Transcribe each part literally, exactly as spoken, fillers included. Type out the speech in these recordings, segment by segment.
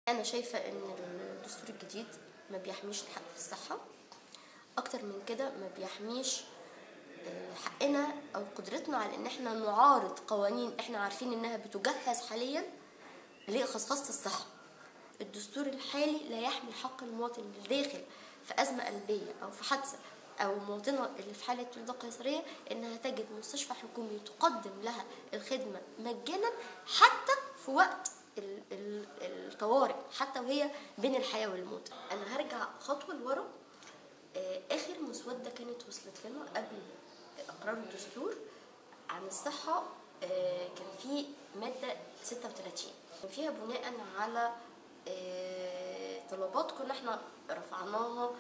أنا شايفة إن الدستور الجديد ما بيحميش الحق في الصحة، أكتر من كده ما بيحميش حقنا أو قدرتنا على إن إحنا نعارض قوانين إحنا عارفين إنها بتجهز حاليا لخصخصة الصحة. الدستور الحالي لا يحمي حق المواطن اللي داخل في أزمة قلبية أو في حادثة أو المواطنة اللي في حالة ولادة قيصرية إنها تجد مستشفى حكومي تقدم لها الخدمة مجانا حتى في وقت الطوارئ، حتى وهي بين الحياة والموت. أنا هرجع خطوة لورا. آخر مسودة كانت وصلت لنا قبل إقرار الدستور عن الصحة كان في مادة ستة وثلاثين فيها بناء على طلبات كنا احنا رفعناها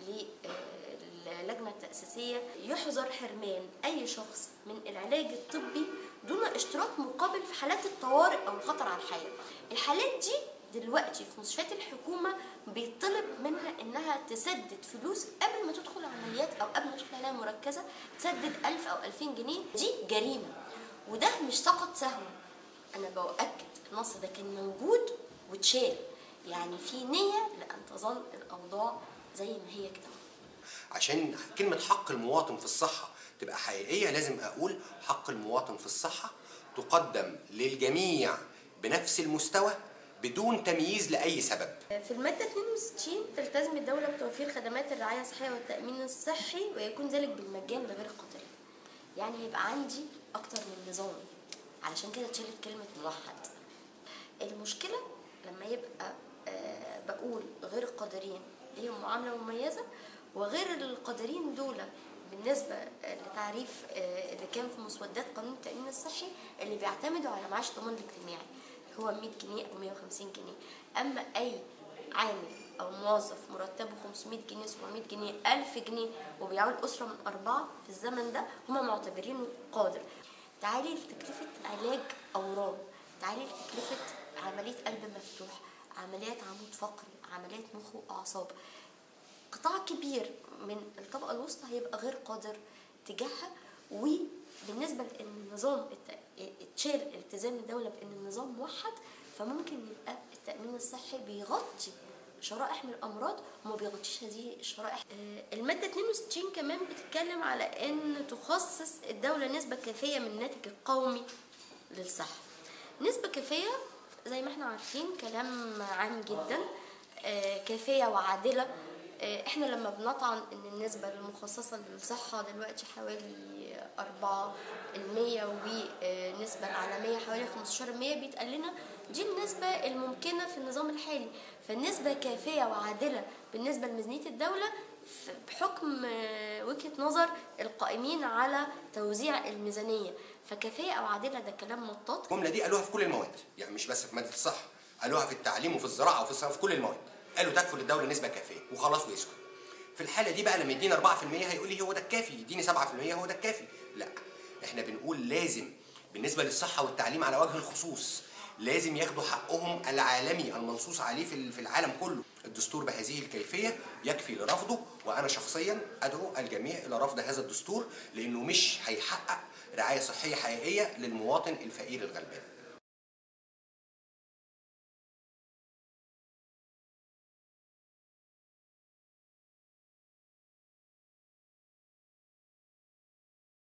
للجنة التأسيسية، يحظر حرمان أي شخص من العلاج الطبي دون اشتراك مقابل في حالات الطوارئ أو الخطر على الحياة. الحالات دي دلوقتي في مستشفيات الحكومة بيطلب منها إنها تسدد فلوس قبل ما تدخل عمليات أو قبل ما تدخل عناية مركزة، تسدد ألف أو ألفين جنيه. دي جريمة، وده مش سقط سهوا. أنا بأكد النص ده كان موجود واتشال، يعني في نية لأن تظل الأوضاع زي ما هي كده. عشان كلمة حق المواطن في الصحة تبقى حقيقية لازم أقول حق المواطن في الصحة تقدم للجميع بنفس المستوى بدون تمييز لأي سبب. في المادة اثنين وستين تلتزم الدولة بتوفير خدمات الرعاية الصحية والتأمين الصحي ويكون ذلك بالمجان لغير القادرين. يعني هيبقى عندي أكتر من نظام، علشان كده اتشالت كلمة موحد. المشكلة لما يبقى آه بقول غير القادرين ليهم معاملة مميزة، وغير القادرين دول بالنسبة لتعريف آه اللي كان في مسودات قانون التأمين الصحي اللي بيعتمدوا على معاش الضمان الاجتماعي هو مية جنيه أو مية وخمسين جنيه. أما أي عامل أو موظف مرتبه خمسمية جنيه سبعمية جنيه ألف جنيه وبيعول أسرة من أربعة في الزمن ده هم معتبرينه قادر. تعالي لتكلفة علاج أورام، تعالي لتكلفة عملية قلب مفتوح، عمليات عمود فقري، عمليات مخ وأعصاب. قطاع كبير من الطبقة الوسطى هيبقى غير قادر تجاهها. وبالنسبة للنظام اتشال التزام الدولة بأن النظام موحد، فممكن يبقى التأمين الصحي بيغطي شرائح من الأمراض وما بيغطيش هذه الشرائح. المادة اثنين وستين كمان بتتكلم على أن تخصص الدولة نسبة كافية من الناتج القومي للصحة. نسبة كافية زي ما احنا عارفين كلام عام جدا، كافية وعادلة. احنا لما بنطعن ان النسبة المخصصة للصحة دلوقتي حوالي أربعة المية والنسبة العالمية حوالي خمستاشر المية، بيتقال لنا دي النسبة الممكنة في النظام الحالي. فالنسبة كافية وعادلة بالنسبة لميزانية الدولة بحكم وجهة نظر القائمين على توزيع الميزانية. فكافية أو عادلة ده كلام مطاط. الجملة دي قالوها في كل المواد، يعني مش بس في مادة الصحة، قالوها في التعليم وفي الزراعة وفي الصحة، في كل المواد قالوا تكفل الدولة نسبة كافية وخلاص ويسكت. في الحالة دي بقى لما يدينا أربعة في المية هيقول لي هو ده الكافي، يديني سبعة في المية هو ده الكافي. لا، احنا بنقول لازم بالنسبة للصحة والتعليم على وجه الخصوص لازم ياخدوا حقهم العالمي المنصوص عليه في العالم كله. الدستور بهذه الكيفية يكفي لرفضه، وأنا شخصيا أدعو الجميع إلى رفض هذا الدستور لأنه مش هيحقق رعاية صحية حقيقية للمواطن الفقير الغلبان.